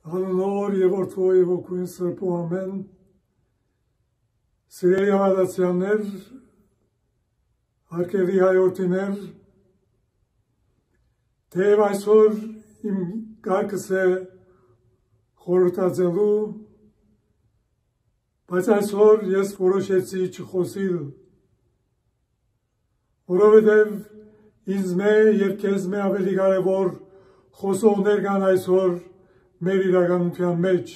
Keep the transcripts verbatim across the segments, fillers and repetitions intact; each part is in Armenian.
Անունով և Որդու և Հոգու Սրբու ամեն։ Սիրելի հավատացյալներ, հարգելի հայրենիներ, թեև այսօր իմ կարգս է խորհրդածելու, բայց այսօր ես որոշեցի չխոսել, որովհետև ինձ մե և քեզ մե ավելի կարևոր խոսողներ կան այսօր մեր իրականության մեջ։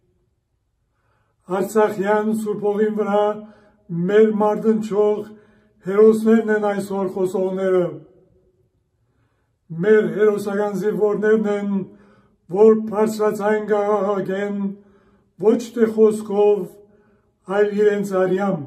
Արցախյան Սուրբ Հողին վրա մեր մարտնչող հերոսներն են այսօր խոսողները։ Մեր հերոսական զինվորներն են, որ բարձրացան գաղաղակեն ոչ թե խոսքով, այլ իրենց արյամբ։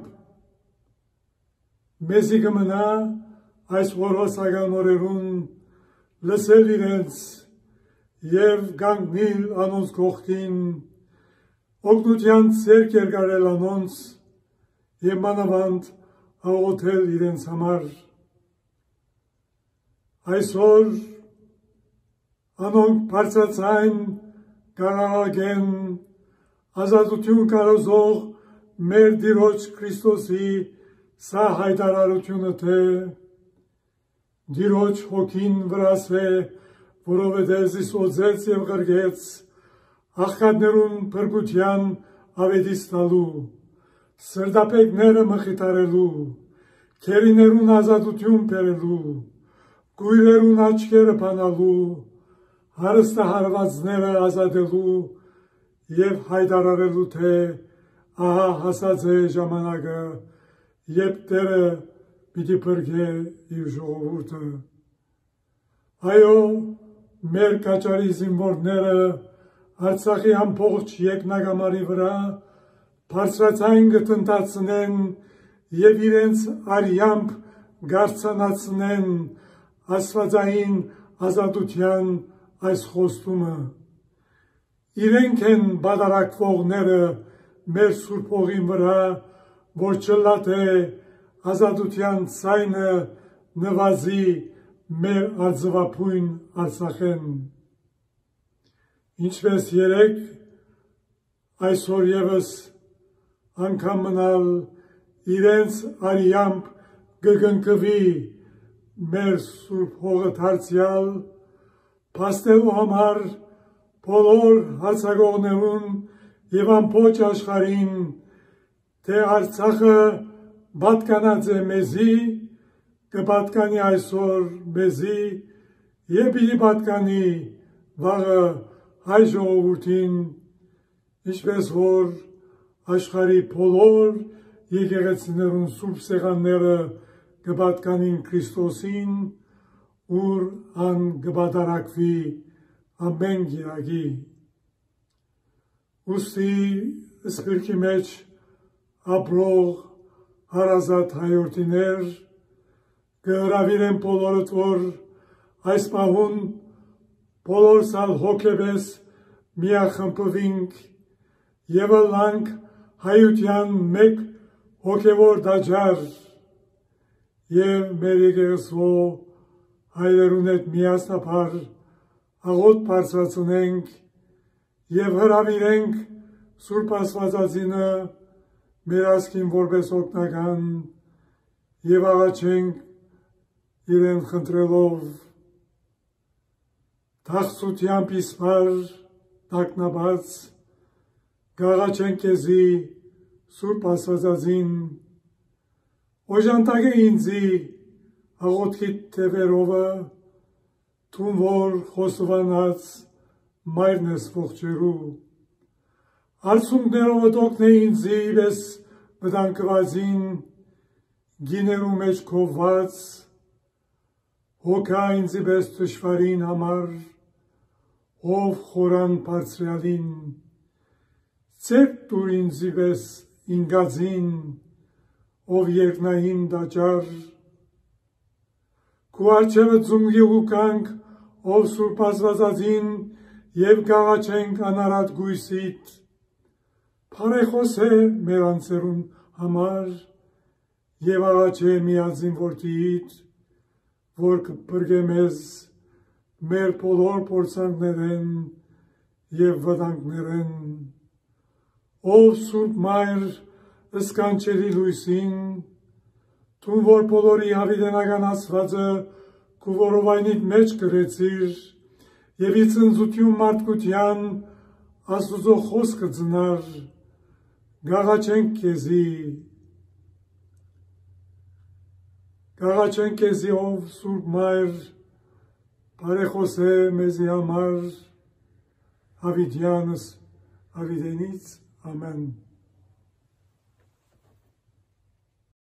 Մեզի կմնա այս որոշական օրերուն լսել իրենց և կանգնել անոնց կողքին, օգնության ձեռք երկարել անոնց և մանավանդ աղոթել իրենց համար։ Այսօր անոնք բարձրացան գաղաղակեն ազատություն կարոզող մեր Տիրոջ Քրիստոսի սա հայտարարությունը թե Տիրոջ հոգին վրաս է, որովհետև զիսոձեց և գրգեց աղքատներուն փրկության ավետից տալու, սրտապետները մխիթարելու, քերիներուն ազատություն բերելու, կույրերուն աչքերը բանալու, հարստահարվածները ազատելու և հայտարարելու թե ահա հասած է ժամանակը, երբ Տերը պիտի փրկե իր ժողովուրդը։ Այո, մեր կաճարի զինվորները Արցախի ամբողջ երկնագամարի վրա բարձրացան կտնտացնեն և իրենց արյամբ գարձանացնեն աստվածային ազատության այս խոստումը։ Իրենք են բադարակվողները մեր Սուրբ Հողին վրա, որ չլաթե ազատության ձայնը նվազի մեր արծվափույն Արցախեն։ Ինչպես երեկ, այսօր ևս անգամ մնալ իրենց արյամբ կգնկվի մեր Սուրբ Հողը դարձյալ, փաստելու համար բոլոր հարձակողներուն և ամբողջ աշխարհին, թե Արցախը պատկանած է մեզի, կպատկանի այսօր մեզի և պիտի պատկանի վաղը հայ ժողովրդին, ինչպես որ աշխարհի բոլոր եկեղեցիներուն սուրբ սեղանները կպատկանին Քրիստոսին, ուր ան կպատարակվի ամեն կիրակի։ Ուստի Սփյուռքի մեջ ապրող հարազատ հայրենիներ կհրավիրեն բոլորդ, որ այս պահուն բոլորս ալ հոգեպես միախմբվինք և ըլլանք հայության մեկ հոգևոր տաճար և մեր եկեղեցու հայրերուն հետ միասնաբար աղոթ բարձրացնենք և հրավիրենք Սուրբ Աստվածածինը մեր ազգին որպես օգնական և աղաչենք իրեն խնդրելով թախծությամբ իսպար տագնապած կաղաչենք քեզի Սուրբ Աստվածածին, օժանդակե ինձի աղոթքի թևերովը, թուն որ խոստովանած մայրն ես ողջերու, արցունքներովդ օգնե ինձի պես վտանգվածին, գիներու մեջ քոված, հոգա ինձի պես դժվարին համար, ով խորան բարձրյալին, ձեռք տուր ինձի պես ինգածին, ով երկնային տաճար, քու առջևը ձունգի ուկանք, ով Սուրբ Աստվածածին, և կաղաչենք անարատ գույսիդ, փարեխոսե մեր անձերուն համար, և աղաչե միածին որդիիդ, որ կփրկե մեզ մեր բոլոր փորձանքներեն եւ վտանգներեն, ով Սուրբ Մայր սկանչելի լույսին, Տուն որ բոլորի հավիտենական Աստվածը քու որովայնիդ մեջ գրեցիր եւ ի ծնծություն մարդկության Աստուծո խոսքը ծնար, գաղաչենք քեզի, գաղաչենք քեզի ով Սուրբ Մայր, բարեխոսե մեզի համար, հավիտյանս հավիտենից, ամեն։